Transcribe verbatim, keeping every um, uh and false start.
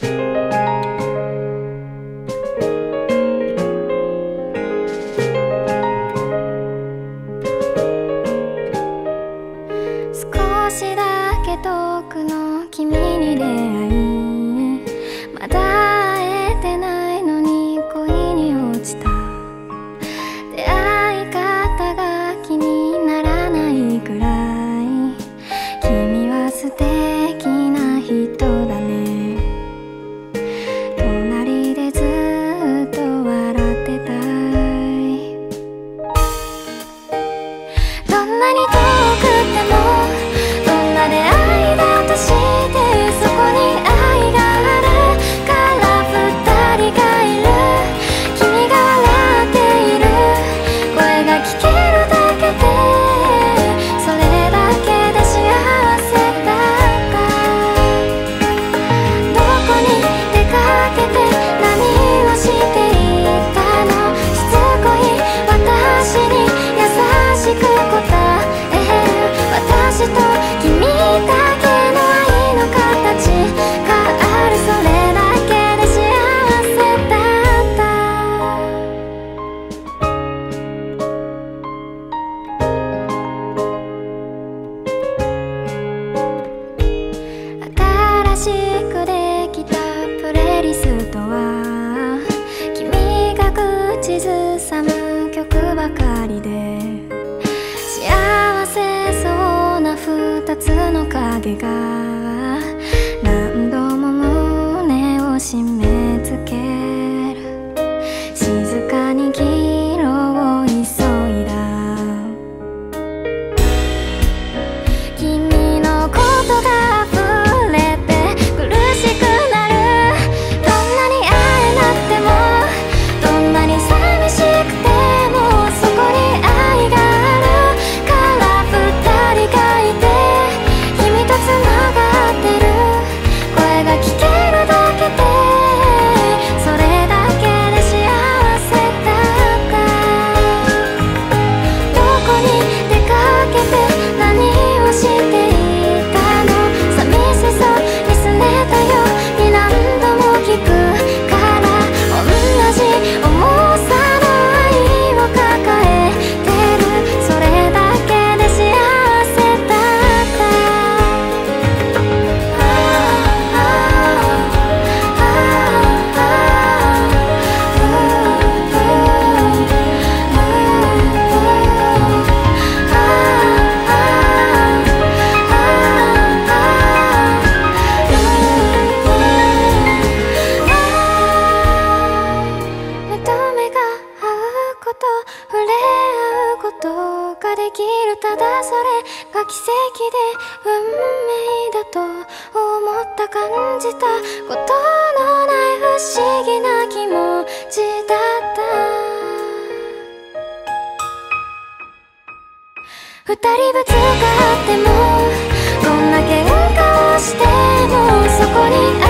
少しだけ遠くの君に出会い、まだ会えてないのに恋に落ちた。出会い方が気にならないくらい君は素敵な人だね。隣でずっと笑ってたい。どんなに遠くてもどんな出会いだとしてそこに愛があるから二人がいる。君が笑っている声が聞けるだけでそれだけで幸せだった。どこに出かけて何をしていたの。しつこい私に優しく答える。私と君だけの愛の形がある。それだけで幸せだった。新しくできたプレイリストは君が口ずさむ曲ばかりで、幸せそうな二つの影が何度も胸を締め付ける。静かに黄色を急いだ。君のことが溢れて苦しくなる。どんなに会えなくてもどんなに寂しくてもそこに愛があるから二人がいて君とつながってる。声が聞けるだけでそれだけで幸せだった。どこに出かけて何をしていたの。寂しそうにすねたように何度も聞くから同じ重さの愛を抱えてる。それだけで幸せだった。目と目が合うこと、触れ合うことができる。ただそれが奇跡で運命だと思った感じたことのない不思議な気持ちだった。二人ぶつかってもどんな喧嘩をしてもそこに